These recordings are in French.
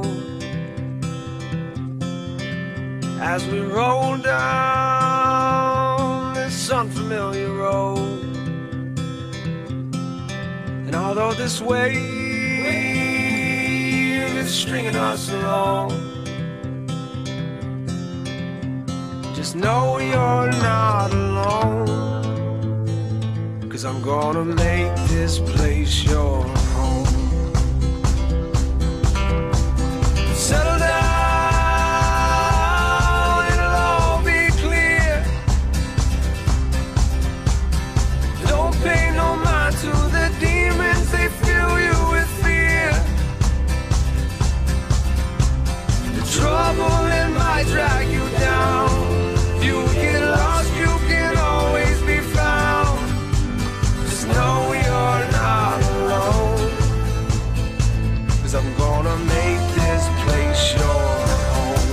as we roll down this unfamiliar road. And although this wave is stringing us along, just know you're not alone, 'cause I'm gonna make this place your home. Settle down, it'll all be clear. Don't pay no mind to the demons, they fill you with fear. The trouble it might drag you down. You get lost, you can always be found. Just know you're not alone, 'cause I'm gonna make this place your home.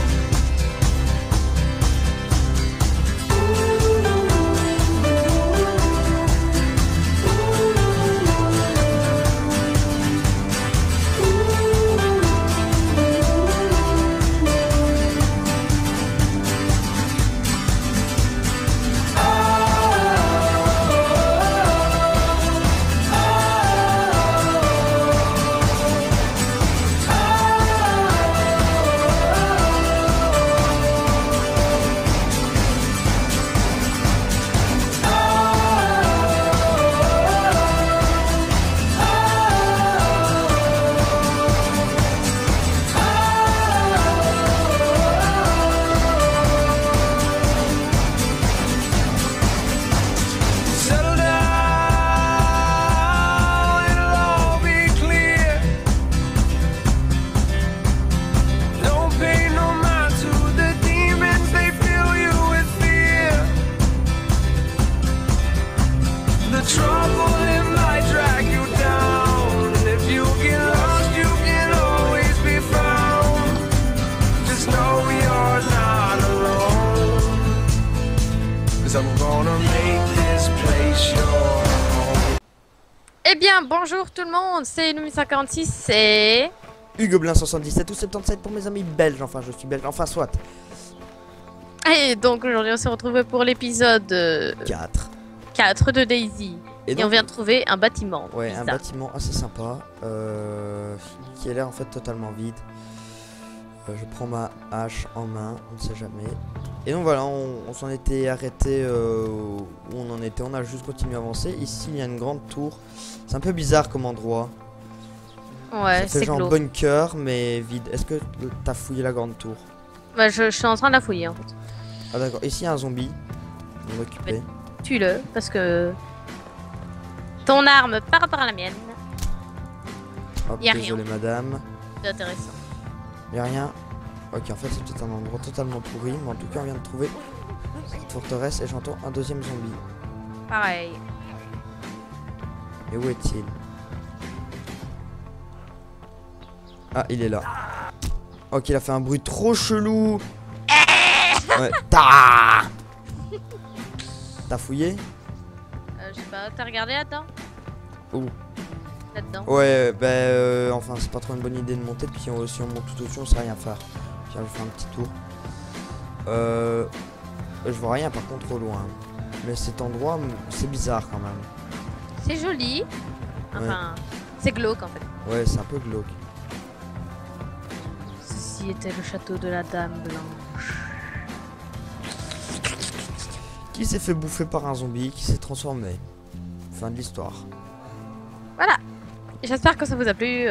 Settle down, it'll all be clear. Don't pay no mind to the demons, they fill you with fear. The trouble it might drag you down, and if you get lost, you can always be found. Just know you're not alone, 'cause I'm gonna make this place your home. Eh bien, bonjour tout le monde, c'est Lumi146 et... Hugoblin 77 ou 77 pour mes amis belges, enfin je suis belge, enfin soit. Et donc aujourd'hui on se retrouve pour l'épisode 4. 4 de Daisy. Et donc, on vient de trouver un bâtiment. ouais, bizarre. un bâtiment assez sympa, qui a l'air en fait totalement vide. Je prends ma hache en main, on ne sait jamais. Et donc voilà, on s'en était arrêté où on en était, on a juste continué à avancer. Ici il y a une grande tour, c'est un peu bizarre comme endroit. Ouais, Ça fait c'est genre glauque. bunker mais vide. Est-ce que t'as fouillé la grande tour? Bah, je suis en train de la fouiller en fait. Ah d'accord, ici il y a un zombie. On va occuper. Tue-le, parce que... Ton arme par rapport à la mienne, Hop, y a rien. désolé madame. c'est intéressant. Y a rien. Ok, en fait c'est peut-être un endroit totalement pourri, mais en tout cas on vient de trouver cette forteresse et j'entends un deuxième zombie. Pareil. Et où est-il? Ah, il est là. Ok, il a fait un bruit trop chelou. Ouais. T'as fouillé? Je sais pas, t'as regardé là-dedans? Où? Là-dedans. Ouais, enfin c'est pas trop une bonne idée de monter, puis si on monte tout au-dessus on sait rien faire. Tiens, je vais faire un petit tour. Je vois rien par contre au loin. Mais cet endroit, c'est bizarre quand même. C'est joli. Enfin, c'est glauque en fait. Ouais, c'est un peu glauque. Ceci était le château de la Dame Blanche. Qui s'est fait bouffer par un zombie qui s'est transformé. Fin de l'histoire. Voilà. J'espère que ça vous a plu.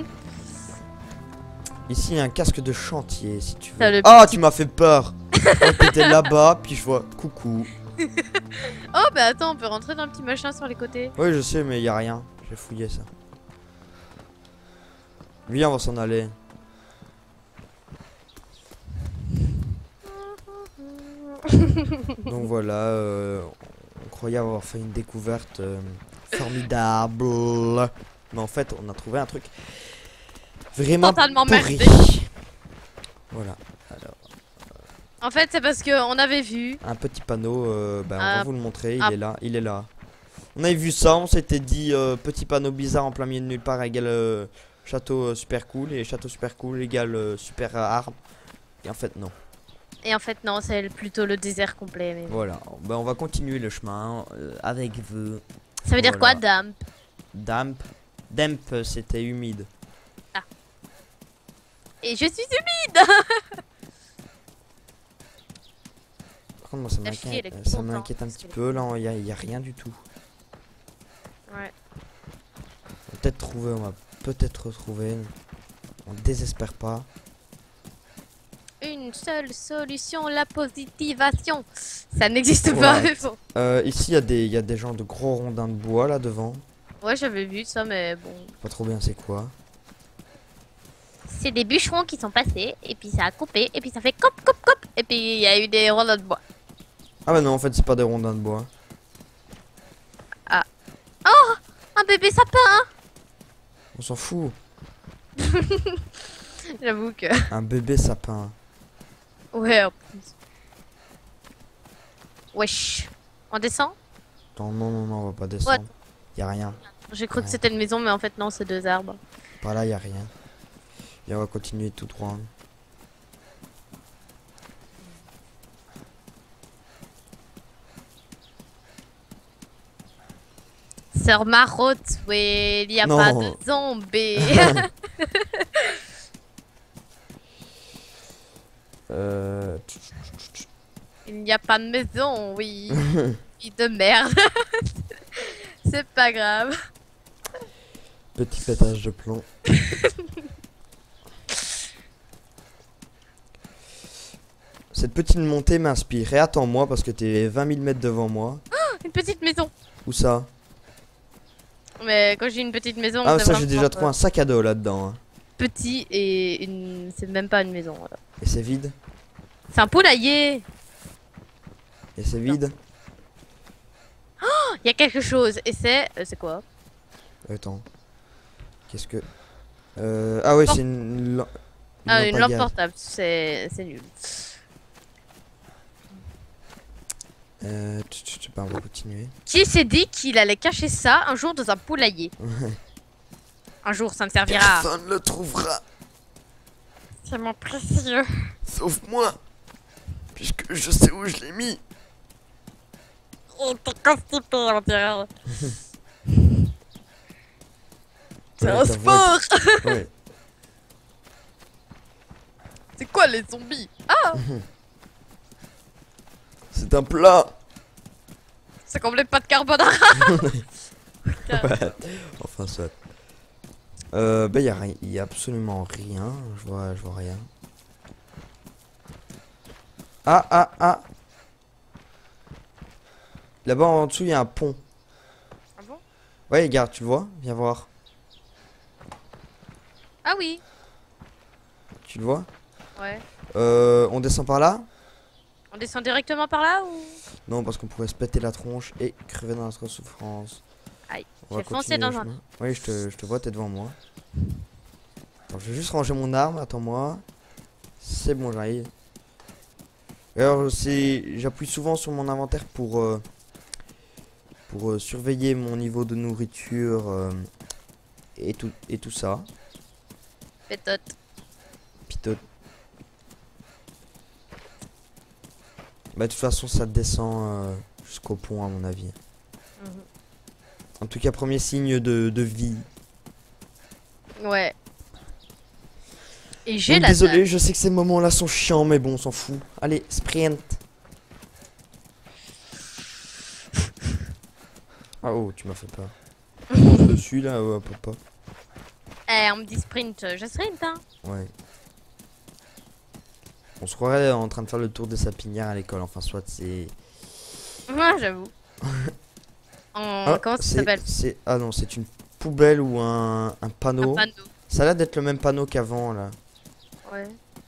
Ici, il y a un casque de chantier, si tu T'as veux. le Ah, petit- tu m'as fait peur. Oh, t'étais là-bas, puis je vois coucou. Oh bah attends, on peut rentrer dans le petit machin sur les côtés. Oui, je sais, mais il y a rien. J'ai fouillé ça. Viens, on va s'en aller. Donc voilà, on croyait avoir fait une découverte formidable. Mais en fait, on a trouvé un truc vraiment Totalement pourri. merdique. Voilà. Alors, En fait, c'est parce qu'on avait vu. un petit panneau, on va vous le montrer, il ah. est là, il est là. On avait vu ça, on s'était dit petit panneau bizarre en plein milieu de nulle part égale château super cool et château super cool égale super arme. Et en fait non. Et en fait, non, c'est plutôt le désert complet. Mais... Voilà, ben, on va continuer le chemin avec vous. Ça veut dire quoi, Voilà. dame? Damp, c'était humide. Et je suis humide. Par contre, moi, ça La fille, elle est m'inquiète, ça contente m'inquiète un parce petit qu'elle peu. Là, il y a rien du tout. Ouais. On va peut-être trouver, on va peut-être retrouver. On désespère pas. Une seule solution, la positivation. Ça n'existe Ouais. pas, mais bon. Ici, il y a des gens de gros rondins de bois là devant. Ouais, j'avais vu ça, mais bon. Pas trop bien, c'est quoi? C'est des bûcherons qui sont passés, et puis ça a coupé, et puis ça fait cop, cop, cop. Et puis il y a eu des rondins de bois. Ah bah non, en fait, c'est pas des rondins de bois. Un bébé sapin. On s'en fout. J'avoue que. Un bébé sapin. Ouais, en plus. Wesh. On descend? Attends, non, on va pas descendre. Y a rien. J'ai cru que Ouais. c'était une maison, mais en fait, non, c'est 2 arbres. Par là, y a rien. Et on va continuer tout droit. Sœur Marotte, ouais, il n'y a Non. pas de zombies. Il n'y a pas de maison, oui. Vie de merde. C'est pas grave. Petit pétage de plomb. Cette petite montée m'inspire. Et attends-moi parce que t'es 20 000 mètres devant moi. Une petite maison. Où ça? Mais quand j'ai une petite maison, Ah, c'est ça, j'ai vraiment, déjà trouvé un sac à dos là-dedans. Hein. petit et une... c'est même pas une maison. Voilà. Et c'est vide. C'est un poulailler. Et c'est vide. Il y a quelque chose et c'est quoi? Attends. Qu'est-ce que... Ah ouais, Oh. c'est une Ah, lampe une à lampe gaz. portable, c'est nul. Je sais pas, on va continuer. Qui s'est dit qu'il allait cacher ça un jour dans un poulailler? Un jour, ça me servira. Personne le trouvera, C'est mon précieux. sauf moi. Puisque je sais où je l'ai mis. Il était constipé, on dirait. C'est Ouais, un ta voix sport. Ouais. C'est quoi les zombies? Ah, C'est un plat. c'est comme les pâtes carbonara. Ouais. Enfin, soit. Bah, y a absolument rien. Je vois rien. Ah. Là-bas en dessous, il y a un pont. Ah bon? Ouais, regarde, tu le vois? Viens voir. Ah oui. Tu le vois? Ouais. On descend par là? On descend directement par là ou? Non, parce qu'on pourrait se péter la tronche et crever dans notre souffrance. Aïe, On va j'ai foncé continuer dans le un... chemin. Oui, je te vois, t'es devant moi. Attends, je vais juste ranger mon arme, attends-moi. C'est bon, j'arrive. Alors, j'appuie souvent sur mon inventaire pour surveiller mon niveau de nourriture et tout ça. Pétote. Pitote. Bah, de toute façon, ça descend jusqu'au pont, à mon avis. Mhm. En tout cas, premier signe de vie. Ouais. Et j'ai Donc, la désolé, je sais que ces moments-là sont chiants, mais bon, on s'en fout. Allez, sprint. Ah oh, tu m'as fait peur. Je suis là, papa. Eh, on me dit sprint, je sprint, hein. Ouais. On se croirait en train de faire le tour des sapinières à l'école. Enfin, soit c'est... Ouais, j'avoue. Comment ça s'appelle? Ah non, c'est une poubelle ou un panneau. Un panneau. Ça a l'air d'être le même panneau qu'avant, là. Ouais.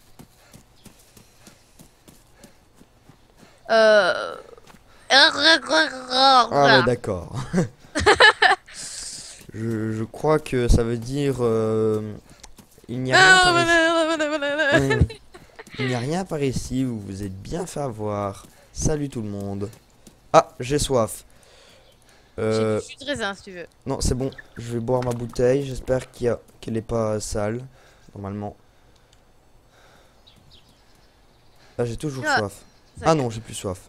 Ah ouais, d'accord. je crois que ça veut dire... il n'y a rien par ici. Il n'y a rien par ici, vous vous êtes bien fait avoir. Salut tout le monde. Ah, j'ai soif. Euh, J'ai du jus de raisin si tu veux. non, c'est bon. Je vais boire ma bouteille. J'espère qu'elle est pas sale. Normalement. Ah, j'ai toujours Ah, soif. ça Ah y est. non, j'ai plus soif.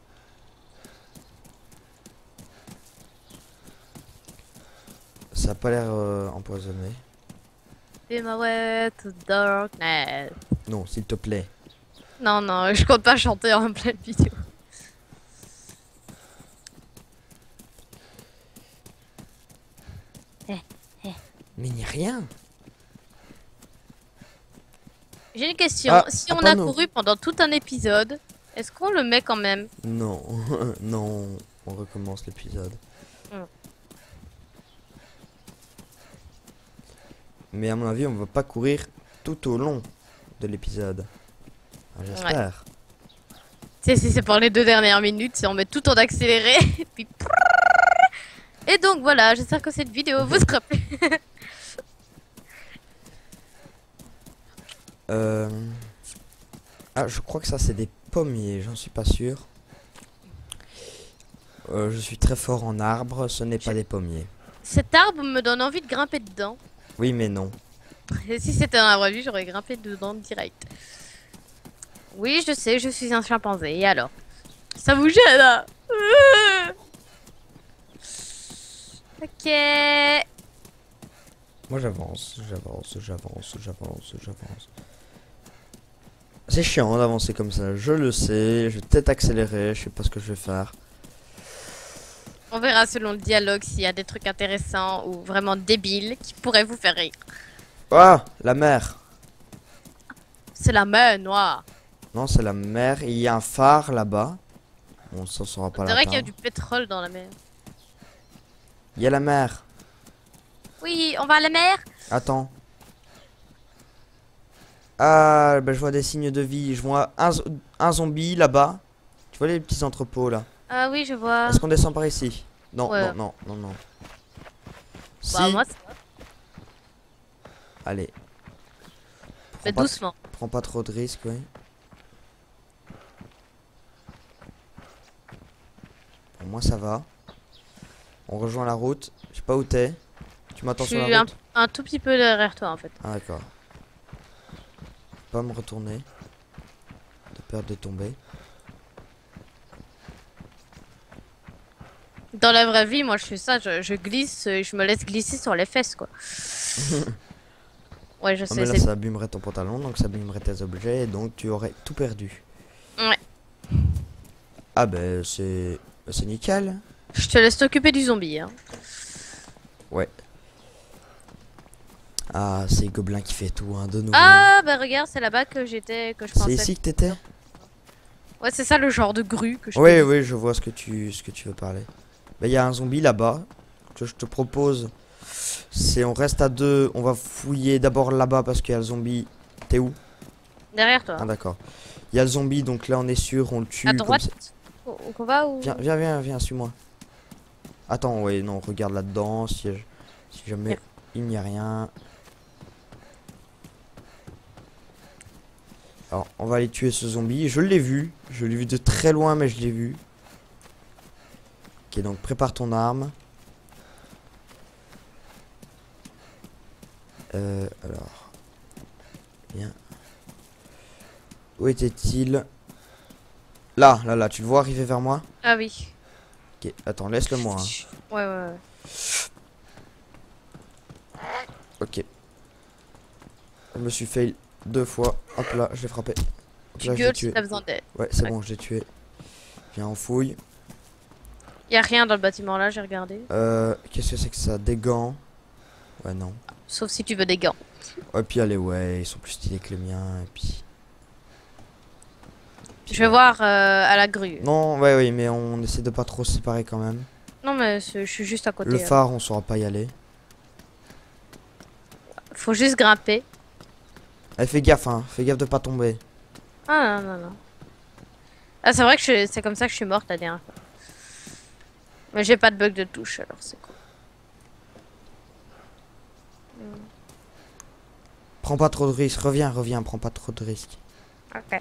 Ça a pas l'air empoisonné. In my way to darkness. Non, s'il te plaît. Non, non, je compte pas chanter en pleine vidéo. Mais il n'y a rien. J'ai une question. Ah, Si un on a panneau. couru pendant tout un épisode, est-ce qu'on le met quand même? Non, non, on recommence l'épisode. Mm. Mais à mon avis, on va pas courir tout au long de l'épisode. Enfin, j'espère. Tu sais, si c'est pour les 2 dernières minutes, si on met tout en accéléré, puis... Et donc voilà, j'espère que cette vidéo vous sera plu. Ah, je crois que ça c'est des pommiers, j'en suis pas sûr. Je suis très fort en arbre, ce n'est pas des pommiers. Cet arbre me donne envie de grimper dedans. Oui, mais non. Et si c'était un arbre à vie, j'aurais grimpé dedans direct. Oui, je sais, je suis un chimpanzé. Et alors? Ça vous gêne, hein? Ok. Moi j'avance. C'est chiant d'avancer comme ça, je le sais, je vais peut-être accélérer, je sais pas ce que je vais faire. On verra selon le dialogue s'il y a des trucs intéressants ou vraiment débiles qui pourraient vous faire rire. Ah, la mer. C'est la mer noire. Non, c'est la mer, et il y a un phare là-bas. On s'en saura pas C'est vrai qu'il y a l'atteindre. du pétrole dans la mer. Il y a la mer. Oui, on va à la mer? Attends. Ah, ben je vois des signes de vie. Je vois un zombie là-bas. Tu vois les petits entrepôts là. Ah oui, je vois. Est-ce qu'on descend par ici? Non, Ouais. non. Si. Bah, moi, c'est- Allez. mais Prends pas, doucement. prends pas trop de risques, oui. Pour moi, ça va. On rejoint la route. Je sais pas où t'es. Tu m'attends Je sur suis la route? un tout petit peu derrière toi en fait. Ah, d'accord. Pas me retourner. De peur de tomber. Dans la vraie vie, moi je fais ça, je glisse, je me laisse glisser sur les fesses quoi. Ouais, je Ah, sais, mais là, c'est... ça abîmerait ton pantalon, donc ça abîmerait tes objets, et donc tu aurais tout perdu. Ouais. Ah, ben, c'est nickel. Je te laisse t'occuper du zombie. Hein. Ah, c'est Gobelin qui fait tout, hein, de nouveau. Ah, bah regarde, c'est là-bas que j'étais, que je c'est pensais. ici que t'étais? Ouais, c'est ça le genre de grue que je Oui, te dis. oui, je vois ce que tu veux parler. Ben, il y a un zombie là-bas, que je te propose. C'est, on reste à deux, on va fouiller d'abord là-bas parce qu'il y a le zombie. T'es où? Derrière toi. Ah, d'accord. Il y a le zombie, donc là on est sûr, on le tue. À comme droite ça. qu'on va ou... Viens, suis-moi. Attends, ouais, non, regarde là-dedans, si jamais il n'y a rien. Alors, on va aller tuer ce zombie. Je l'ai vu de très loin, mais je l'ai vu. Ok, donc prépare ton arme. Alors. Bien. Où était-il? Là, tu le vois arriver vers moi? Ah oui. Ok, attends, laisse-le moi. Hein. Ouais. Ok. Je me suis fail 2 fois. Hop là, je l'ai frappé. Hop Tu là, je l'ai gueules si tué. t'as besoin d'aide. Ouais, c'est Ok. bon, je l'ai tué. Viens, on fouille. Y a rien dans le bâtiment là, j'ai regardé. Qu'est-ce que c'est que ça? Des gants? Ouais, non. Sauf si tu veux des gants. Et puis allez, ouais, ils sont plus stylés que les miens. Et puis. Je vais voir à la grue. Non, ouais, oui, mais on essaie de pas trop se séparer quand même. Non mais je suis juste à côté. Le hein. phare, on saura pas y aller. Faut juste grimper. Eh, fais gaffe, hein. Fais gaffe de pas tomber. Ah non. Ah c'est vrai que c'est comme ça que je suis morte la dernière fois. Mais j'ai pas de bug de touche alors c'est cool. Prends pas trop de risques. Reviens, prends pas trop de risques. Ok.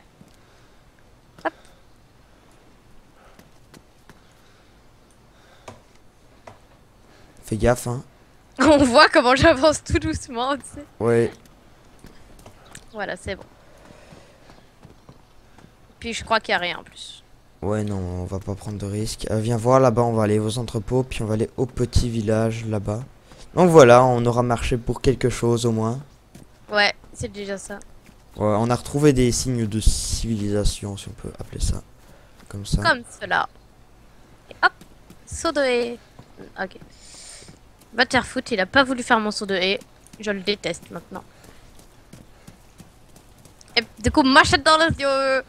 Fais gaffe, hein. On voit comment j'avance tout doucement, tu sais. Ouais. Voilà, c'est bon. Puis je crois qu'il n'y a rien en plus. Ouais, non, on va pas prendre de risques. Viens voir là-bas, on va aller aux entrepôts, puis on va aller au petit village là-bas. Donc voilà, on aura marché pour quelque chose au moins. Ouais, c'est déjà ça. Ouais, on a retrouvé des signes de civilisation, si on peut appeler ça. Comme ça. Comme cela. Et hop, saut de haie. Ok. Va te faire foutre, il a pas voulu faire mon saut de haie. Je le déteste maintenant. Et du coup, machette dans les yeux.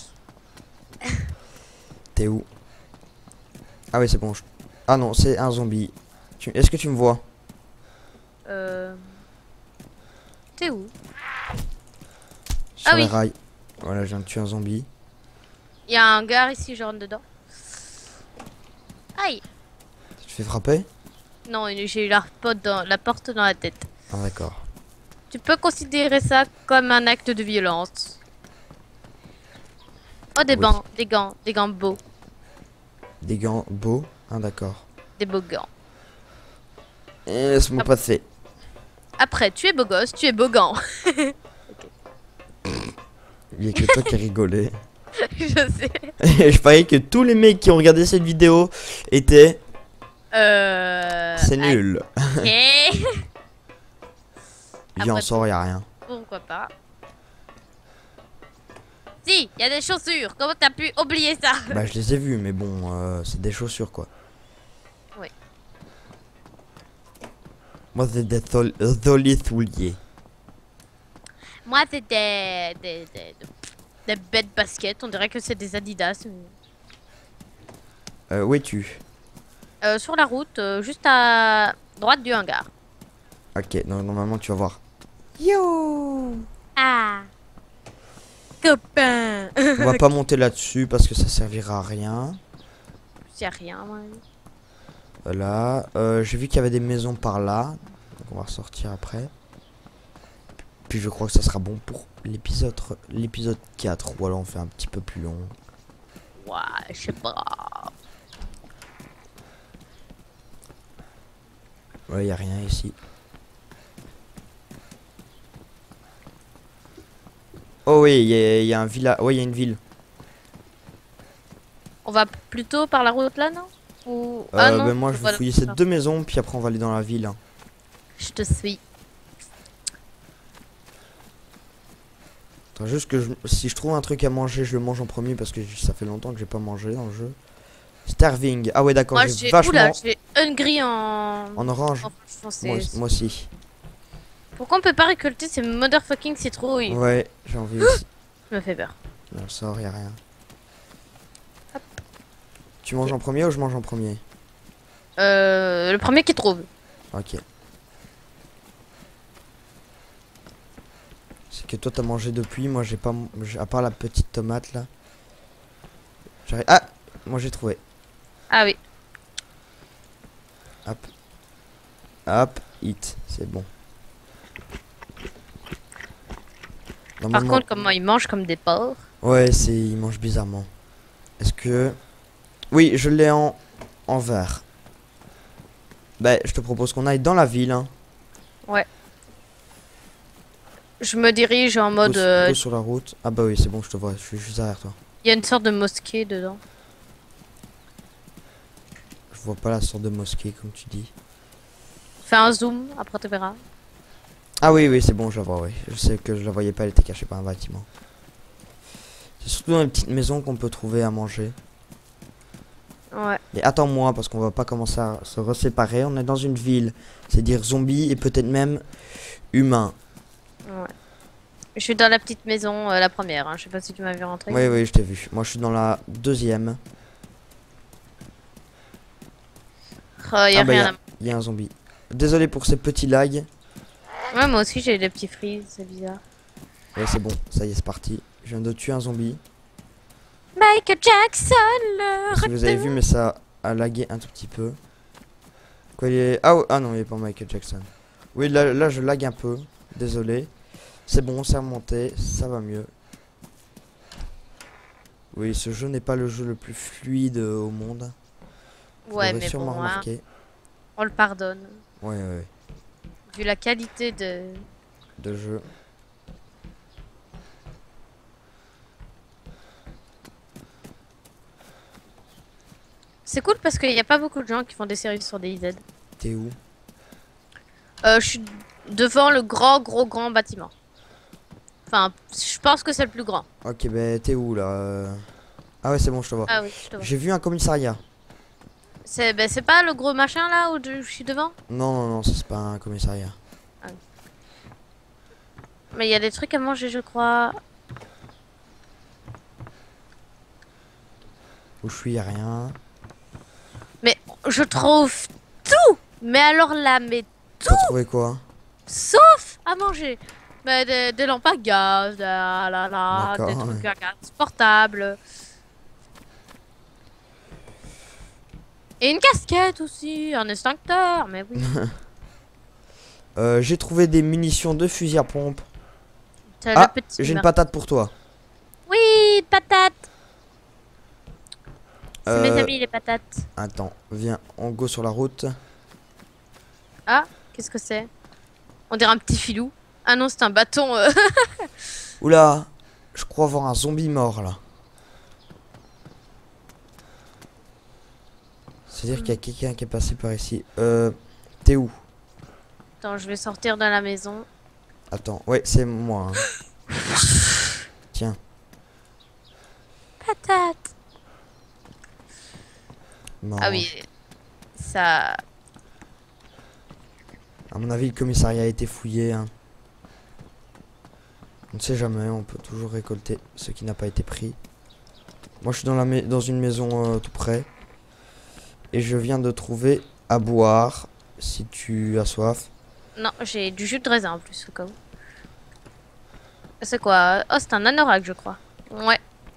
T'es où? Ah oui, c'est bon. Ah non, c'est un zombie. Est-ce que tu me vois? T'es où? Sur Ah les oui. rails. Voilà, je viens de tuer un zombie. Il y a un hangar ici, je rentre dedans. Aïe. Tu te fais frapper? Non, j'ai eu la porte dans la tête. Ah d'accord. Tu peux considérer ça comme un acte de violence. Oh, des Oui. bancs, des gants beaux. Des gants beaux? Ah d'accord. Des beaux gants. Laisse-moi passer. Après, tu es beau gosse, tu es beau gant. Il y a que toi qui rigolais. Je sais. Et je parie que tous les mecs qui ont regardé cette vidéo étaient... C'est nul. Ok. Viens, on sort, y a rien. Pourquoi pas. Si, il y a des chaussures. Comment t'as pu oublier ça? Bah je les ai vus, mais bon, c'est des chaussures quoi. Oui. Moi c'est des souliers. Moi, c'est des bêtes baskets. On dirait que c'est des Adidas. Où es-tu? Sur la route, juste à droite du hangar. Ok, donc normalement tu vas voir. Yo! Ah, copain. On va pas monter là-dessus parce que ça servira à rien. C'est rien, moi. Voilà. J'ai vu qu'il y avait des maisons par là. Donc on va ressortir après. Puis je crois que ça sera bon pour l'épisode 4. Ou alors on fait un petit peu plus long. Ouais, je sais pas. Ouais, y a rien ici. Oh oui, il y a un village. Ouais, il y a une ville. On va plutôt par la route là, non? Ou... Ben moi je vais voilà. fouiller ces deux maisons, puis après on va aller dans la ville. Hein. Je te suis. Attends, juste que si je trouve un truc à manger, je le mange en premier parce que ça fait longtemps que j'ai pas mangé dans le jeu. Starving. Ah ouais d'accord, Moi j'ai j'ai vachement... j'ai hungry en orange. français. Moi aussi. Pourquoi on peut pas récolter ces motherfucking citrouilles? Ouais, j'ai envie aussi. Ça me fait peur. Non, ça sort, y a rien. Tu manges en premier ou je mange en premier? Le premier qui trouve. Ok. C'est que toi t'as mangé depuis, moi j'ai pas... À part la petite tomate là. J'arrive... Ah! Moi j'ai trouvé. Ah oui. Hop. Hop, hit, c'est bon. Par Normalement... contre, comment ils mangent comme des porcs. Ouais, ils mangent bizarrement. Est-ce que... Oui, je l'ai en vert. Bah, je te propose qu'on aille dans la ville. Hein. Ouais. Je me dirige en mode... Go sur la route. Ah bah oui, c'est bon, je te vois, je suis juste derrière toi. Il y a une sorte de mosquée dedans. Je vois pas la sorte de mosquée, comme tu dis. Fais un zoom, après tu verras. Ah oui, oui, c'est bon, je la vois, oui. Je sais que je la voyais pas, elle était cachée par un bâtiment. C'est surtout dans les petites maisons qu'on peut trouver à manger. Ouais. Mais attends-moi, parce qu'on va pas commencer à se reséparer. On est dans une ville, c'est-à-dire zombies et peut-être même humains. Ouais. Je suis dans la petite maison, la première. Hein. Je sais pas si tu m'as vu rentrer. Oui, oui, je t'ai vu. Moi, je suis dans la deuxième. Oh, y a Ah bah, rien il y a un zombie. Désolé pour ces petits lags. à... Ouais, moi aussi j'ai des petits freeze, c'est bizarre. Ouais, c'est bon, ça y est, c'est parti. Je viens de tuer un zombie. Michael Jackson, le Si vous avez vu, mais ça a lagué un tout petit peu. Quoi, il est... Ah, ah non, il est pas Michael Jackson. Oui, là, je lag un peu. Désolé. C'est bon, c'est remonté. Ça va mieux. Oui, ce jeu n'est pas le jeu le plus fluide au monde. Vous Ouais, l'aurez mais sûrement bon, hein. remarqué. On le pardonne. Ouais, ouais, Vu la qualité de jeu. C'est cool parce qu'il n'y a pas beaucoup de gens qui font des séries sur DayZ. T'es où? Je suis devant le grand bâtiment. Enfin, je pense que c'est le plus grand. Ok, bah t'es où là Ah ouais, c'est bon, je te vois. Ah oui, je te vois. J'ai vu un commissariat. C'est pas le gros machin là où je suis devant? Non, non, non, ça c'est pas un commissariat. Mais il y a des trucs à manger, je crois. Où je suis, y a rien. Mais je trouve tout! Mais alors là, mais T'as trouvé quoi? sauf à manger. Mais des lampes à gaz, des D'accord, trucs à gaz portables. Et une casquette aussi, un extincteur, mais oui. J'ai trouvé des munitions de fusil à pompe. C'est Ah, le petit j'ai une meurtre. patate pour toi. Oui, patate. C'est mes Euh, amis les patates. Attends, viens, on go sur la route. Ah, qu'est-ce que c'est? On dirait un petit filou. Ah non, c'est un bâton. Oula, je crois voir un zombie mort là. C'est-à-dire qu'il y a quelqu'un qui est passé par ici. T'es où? Attends, je vais sortir de la maison. Attends, ouais, c'est moi. Hein. Tiens, Patate. non. Ah oui, ça... À mon avis, le commissariat a été fouillé. Hein. On ne sait jamais, on peut toujours récolter ce qui n'a pas été pris. Moi, je suis dans une maison tout près. Et je viens de trouver à boire, si tu as soif. Non, j'ai du jus de raisin en plus, au cas où. C'est quoi? Oh, c'est un anorak, je crois. Ouais.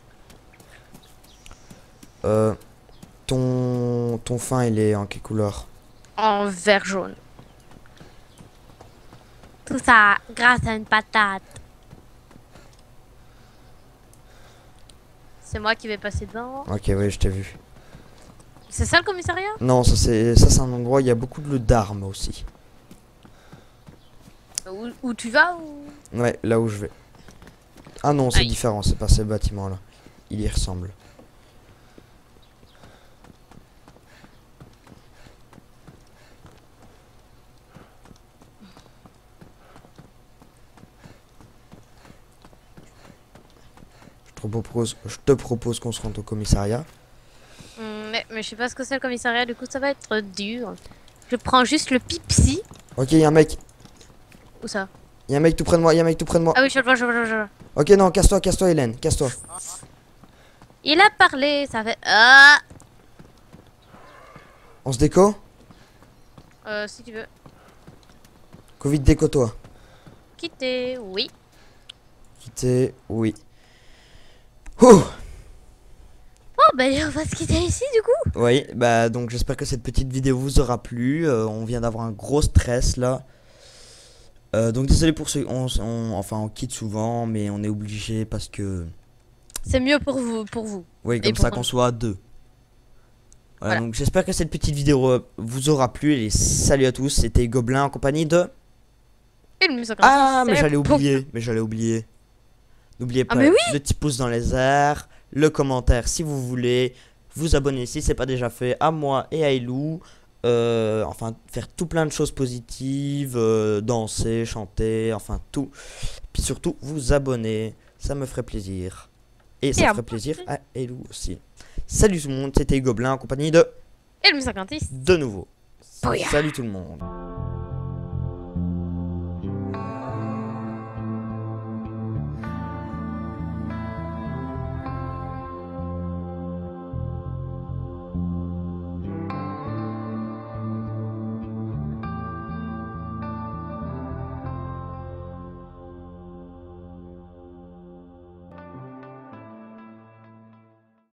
Ton fin, il est en quelle couleur? En vert jaune. Tout ça grâce à une patate. C'est moi qui vais passer devant. Ok, oui, je t'ai vu. C'est ça le commissariat? Non, ça c'est un endroit où il y a beaucoup d'armes aussi. Où tu vas ou... Ouais, là où je vais. Ah non, c'est Aïe. différent, c'est pas ces bâtiments-là. Il y ressemble. Je te propose qu'on se rende au commissariat. Mais je sais pas ce que c'est le commissariat, du coup ça va être dur. Je prends juste le pipsi. Ok, il y a un mec. Où ça? Il y a un mec tout près de moi, il y a un mec tout près de moi. Ah oui, je le vois, je le vois, je le vois. Ok, non, casse-toi, Hélène, casse-toi. Il a parlé, ça fait... Ah! On se déco? Si tu veux. Covid déco-toi. Quitter, oui. Quitter, oui. Ouh! Oh, ben on va se quitter ici du coup. Oui, bah donc j'espère que cette petite vidéo vous aura plu. On vient d'avoir un gros stress là. Donc désolé pour ceux, enfin on quitte souvent, mais on est obligé parce que... C'est mieux pour vous. Oui, Et comme pour ça nous. qu'on soit à deux. Voilà, Voilà. donc j'espère que cette petite vidéo vous aura plu. Et salut à tous, c'était Gobelin en compagnie de... Et le musique, Ah, mais c'est j'allais pour- oublier. N'oubliez pas mais oui. le petit pouce dans les airs, le commentaire si vous voulez, vous abonner si c'est pas déjà fait à moi et à Elou. Enfin, faire tout plein de choses positives, danser, chanter, enfin tout. Puis surtout, vous abonner, ça me ferait plaisir. Et ça à ferait plaisir à Elou aussi. Salut tout le monde, c'était Gobelin en compagnie de... Et le musique, De nouveau. Bouillard. Salut tout le monde.